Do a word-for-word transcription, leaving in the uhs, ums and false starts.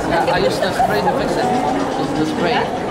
I used the spray to fix it. The, the spray.